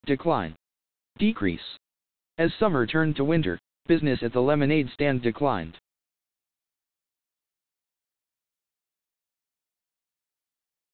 Decline. Decrease. As summer turned to winter, business at the lemonade stand declined.